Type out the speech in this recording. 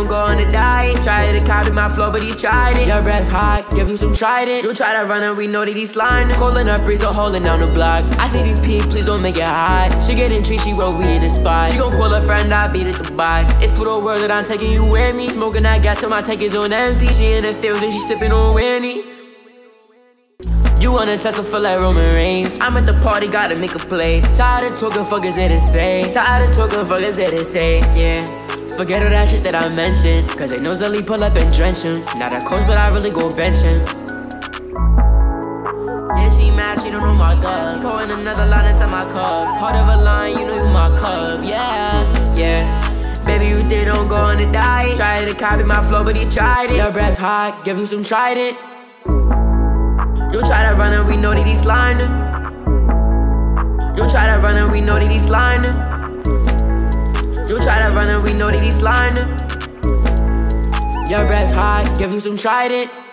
don't go on a diet. Try to copy my flow, but he tried it. Your breath hot, give him some trident. You try to run and we know that he's lying. Calling up breeze or holding down the block. I see DP, please don't make it hot. She getting treat, she wrote we in the spot. She gon' call a friend, I beat at the box. It's Pluto world that I'm taking you with me. Smoking that gas till my tank is on empty. She in the fields and she sipping on Winnie. You wanna Tesla feel like Roman Reigns. I'm at the party, gotta make a play. Tired of talking, fuckers that it say. Tired of talking, fuckers that it say. Yeah, forget all that shit that I mentioned, cause they know Zelly pull up and drench him. Not a coach, but I really go bench him. Yeah, she mad, she don't know my gut. Pouring another line into my cup. Heart of a lion, you know you my cub. Yeah, yeah. Baby, you did don't go on a diet. Try to copy my flow, but he tried it. Your breath hot, give him some trident. You try to run and we know that he's lying. You try to run and we know that he's lying. You try to run and we know that he's lying. Your breath hot, give him some trident.